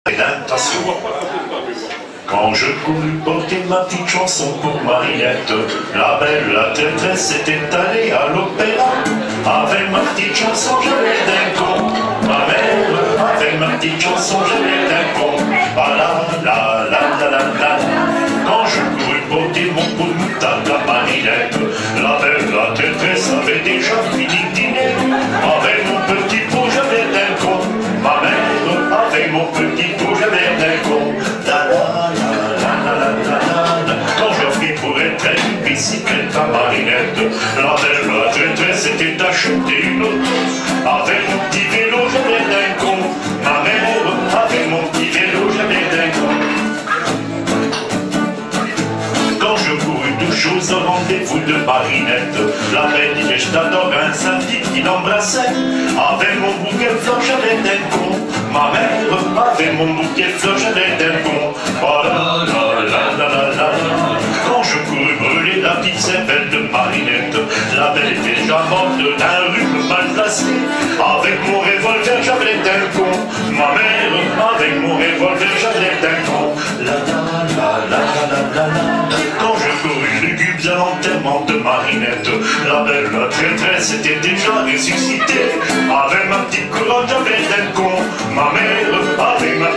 Présentation. Quand je courus porter ma petite chanson pour Marinette, la belle, la traîtresse était allée à l'opéra. Avec ma petite chanson, j'avais d'un con. Ma mère, avec ma petite chanson, j'avais d'un con. Ah la la la la la. Quand je courus porter mon pot de moutarde à Marinette, la belle, la traîtresse avait déjà fini de dîner. Avec mon petit pot, j'avais d'un con. Ma mère, avec mon petit pot, j'avais d'un con. Quand je pris pour être une bicyclette à Marinette, la belle, la traîtresse était acheté une auto. Avec mon petit vélo, j'avais d'un con. Ma mère, avec mon petit vélo, j'avais d'un con. Quand je courus tout chose au rendez-vous de Marinette, la belle disait je t'adore, un samedi qui l'embrassait. Avec mon bouquet de fleurs, j'avais d'un con. Ma mère, avec mon bouquet de fleurs, j'avais d'un con. Oh là là là là là là. Quand je courus brûler la petite cervelle de Marinette, la belle était déjà morte d'un rhume mal placé. Avec mon revolver, j'avais d'un con. Ma mère, avec mon revolver, j'avais d'un con. La la la la la la la. Quand je courus lugubres à l'enterrement de Marinette, la belle, la traîtresse était déjà ressuscitée. Avec ma petite couronne, j'avais d'un con. Ma mère, avec ma